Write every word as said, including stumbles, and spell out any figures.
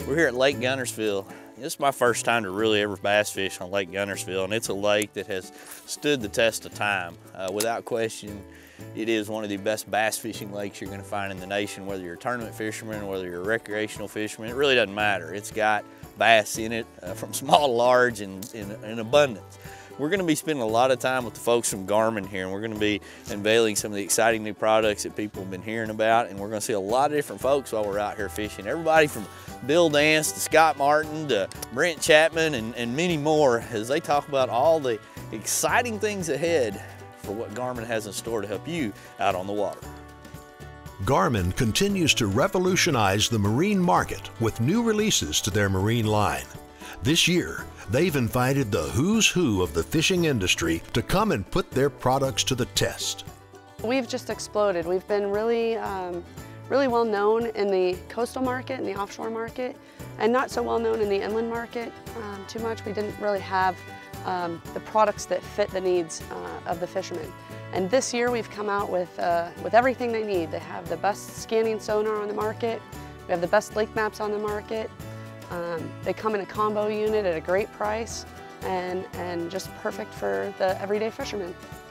We're here at Lake Guntersville. This is my first time to really ever bass fish on Lake Guntersville, and it's a lake that has stood the test of time. Uh, without question, it is one of the best bass fishing lakes you're going to find in the nation, whether you're a tournament fisherman or whether you're a recreational fisherman. It really doesn't matter. It's got bass in it uh, from small to large and in, in abundance. We're going to be spending a lot of time with the folks from Garmin here, and we're going to be unveiling some of the exciting new products that people have been hearing about, and we're going to see a lot of different folks while we're out here fishing. Everybody from Bill Dance to Scott Martin to Brent Chapman and, and many more as they talk about all the exciting things ahead for what Garmin has in store to help you out on the water. Garmin continues to revolutionize the marine market with new releases to their marine line. This year, they've invited the who's who of the fishing industry to come and put their products to the test. We've just exploded. We've been really, um, really well known in the coastal market and the offshore market, and not so well known in the inland market um, too much. We didn't really have um, the products that fit the needs uh, of the fishermen. And this year we've come out with, uh, with everything they need. They have the best scanning sonar on the market. We have the best lake maps on the market. Um, they come in a combo unit at a great price and, and just perfect for the everyday fisherman.